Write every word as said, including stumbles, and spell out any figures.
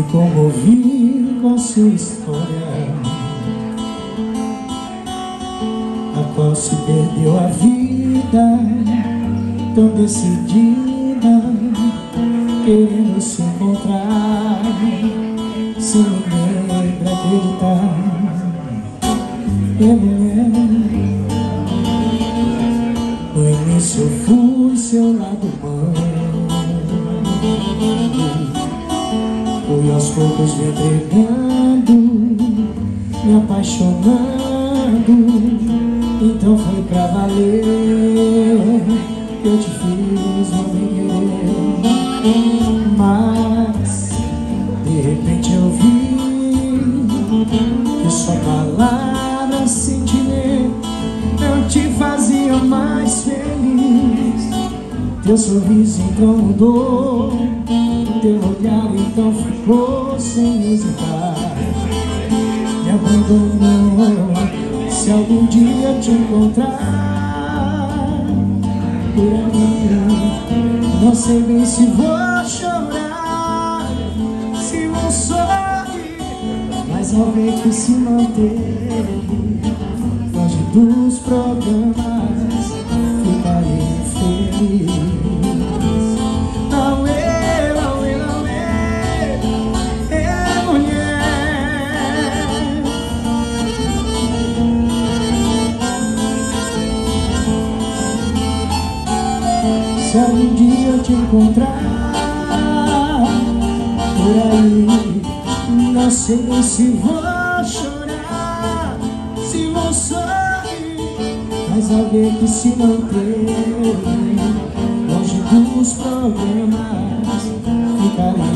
comovi com sua história, a qual se perdeu a vida, tão decidida, querendo se encontrar, sem ninguém pra acreditar. E mulher, no início eu fui seu lado humano, fui aos poucos me entregando, me apaixonando. Então foi pra valer que eu te fiz meu bem. Mas de repente eu vi que sua palavra sem te ler não te fazia mais feliz. Teu sorriso então mudou, teu olhar então ficou sem hesitar. Me abandonou. Se algum dia eu te encontrar por aí, não sei bem se vou chorar, se vou sorrir, mas ao ver que se manteve longe dos problemas, ficarei feliz. Se algum dia eu te encontrar por aí, não sei nem se vou chorar, se vou sorrir, mas ao ver que se mantém longe dos problemas, ficarei